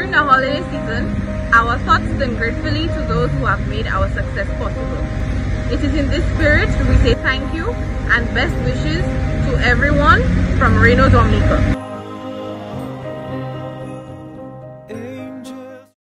During the holiday season, our thoughts turn gratefully to those who have made our success possible. It is in this spirit we say thank you and best wishes to everyone from Rayneau, Dominica.